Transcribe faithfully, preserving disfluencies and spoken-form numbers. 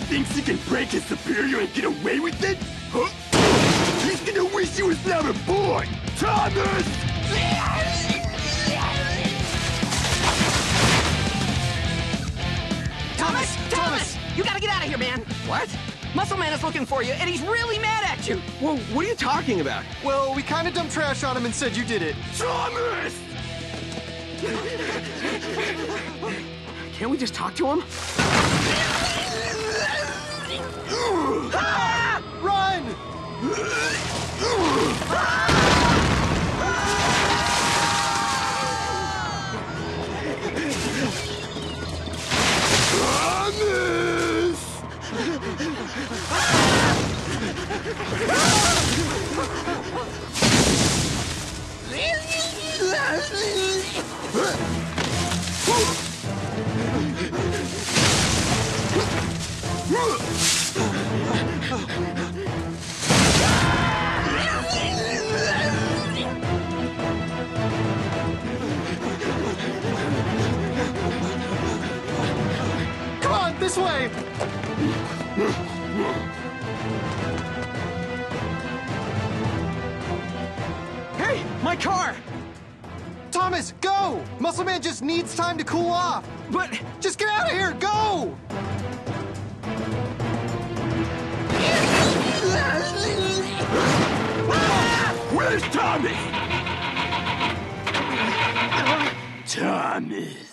thinks he can break his superior and get away with it? Huh? He's gonna wish he was never born! Thomas! Thomas! Thomas! You gotta get out of here, man! What? Muscle Man is looking for you, and he's really mad at you! Whoa, what are you talking about? Well, we kind of dumped trash on him and said you did it. Thomas! Can't we just talk to him? Ah! Run! Thomas! Come on, this way! Hey, my car! Thomas, go! Muscle Man just needs time to cool off. But... Just get out of here, go! Where's Tommy? Thomas.